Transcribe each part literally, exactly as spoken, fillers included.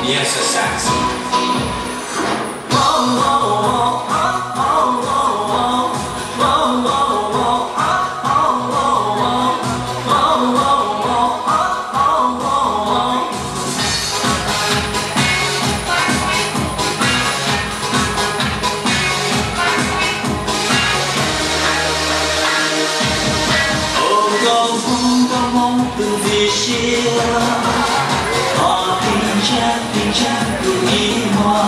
Yes, a sax. Từng vì xưa họ tình cha tình cha từng ý hoa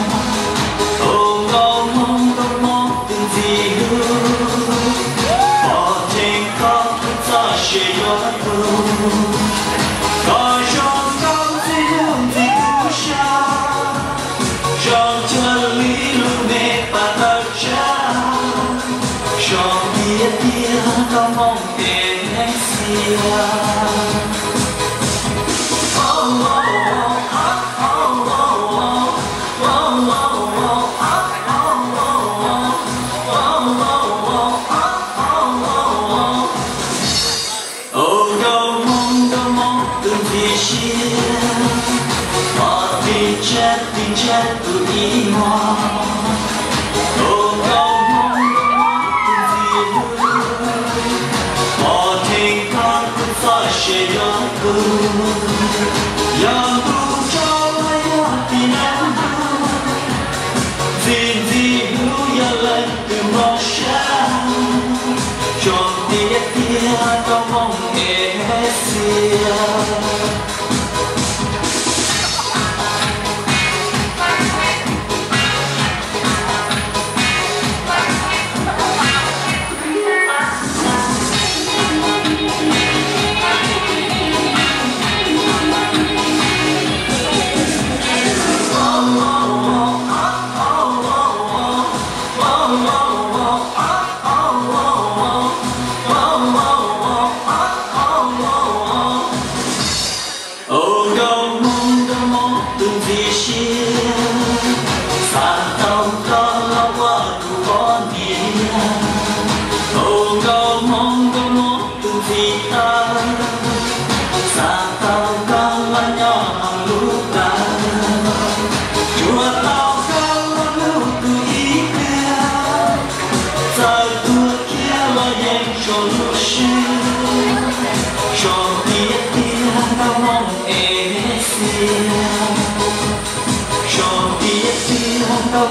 ôm ngóng mong ngóng mong từng vì hương họ tình khóc ta sẽ gió tu có trong không gì hương gì cứu xa trong chân lý luôn mê và thật cha trong biết biết có mong để anh xưa. Chết tình chết từ ý hoa ôm câu mong từng vì hương họ tình con cũng phải sẽ gió cư yang tu cho ai tình em vì vì hữu ya lên từ mong sáng trong tiết tia có mong nghe xưa. Hãy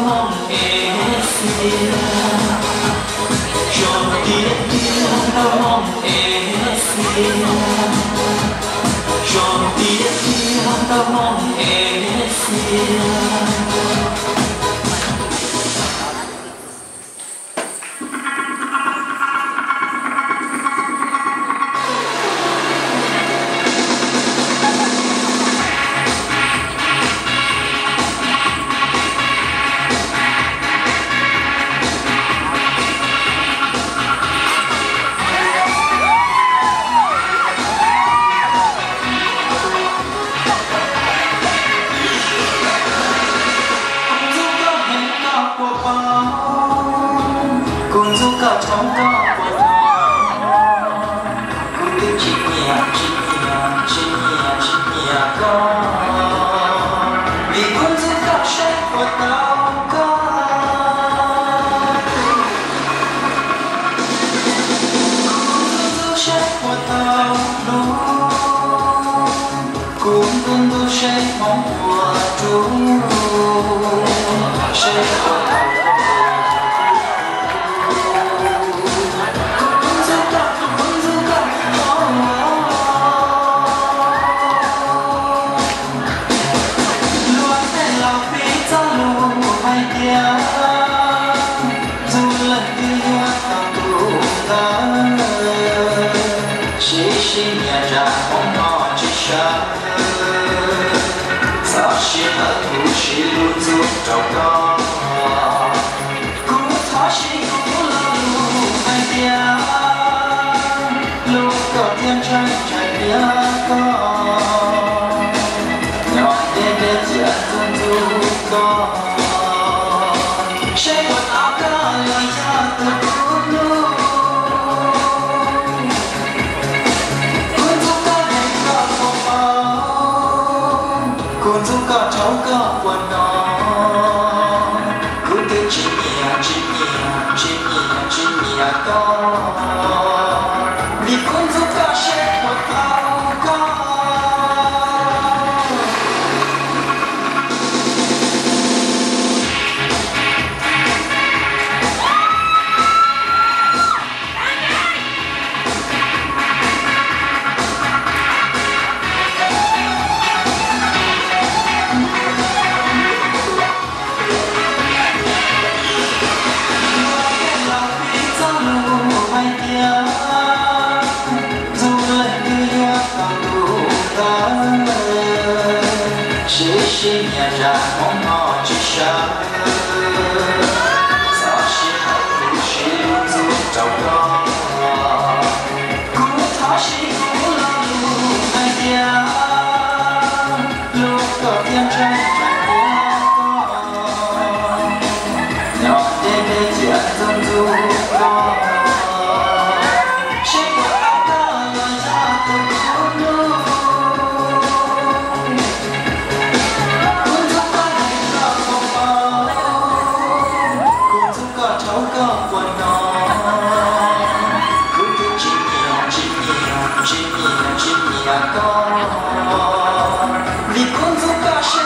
nhà con vì con giúp ta sẽ một thao con. Xin nhà ra mong ngò chỉ sao sao xin hãy đủ xin giúp cháu con cũng tháo xin cũng lo đủ ai kia lúc có thiên tranh chẳng quá con nhỏ đêm đêm chỉ ăn dân du con xin của áo ta lời ra từng khúc lúc cháu có quần nó cứ cứ chỉ nhiều chỉ nhiều chỉ nhiều chỉ nhiều con vì con giúp ta sẽ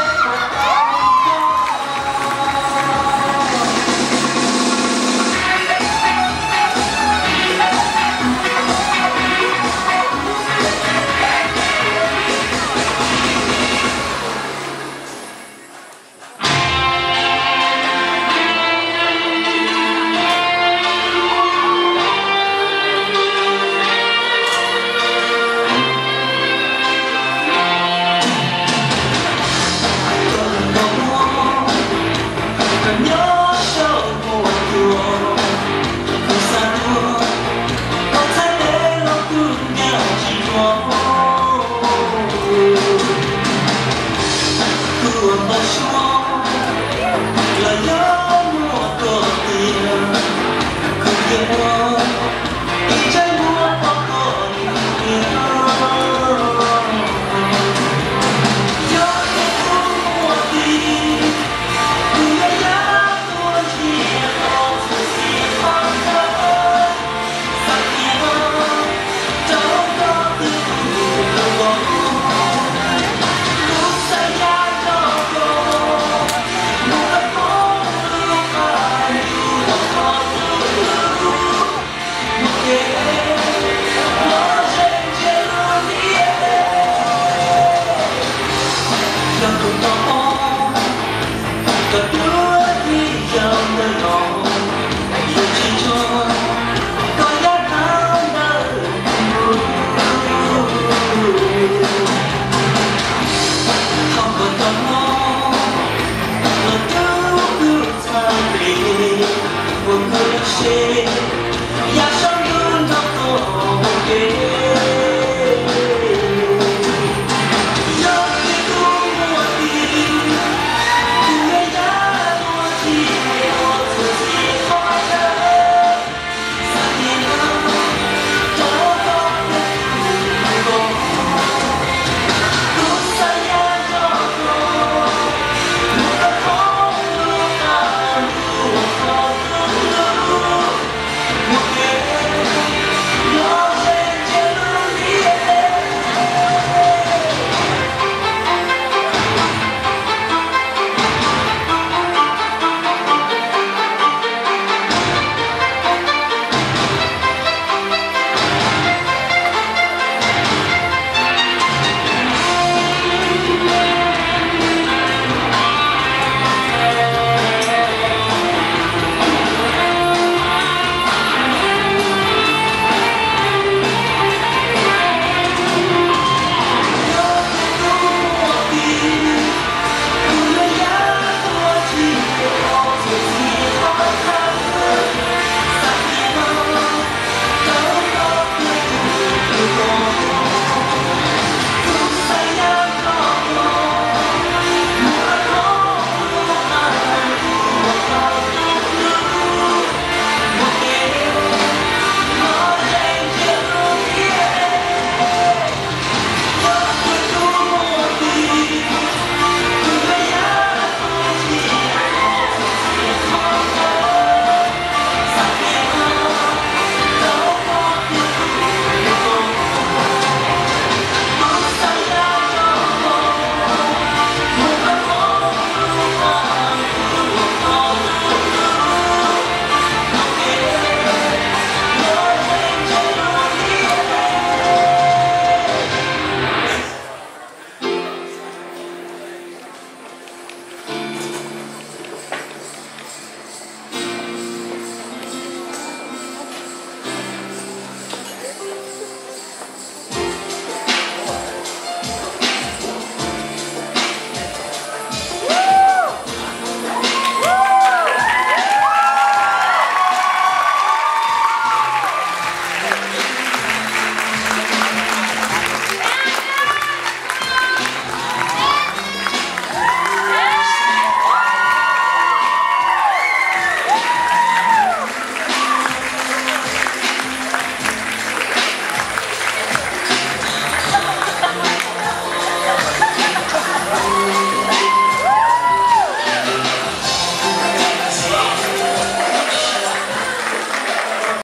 Hãy subscribe cho kênh Ghiền Mì Gõ để không bỏ lỡ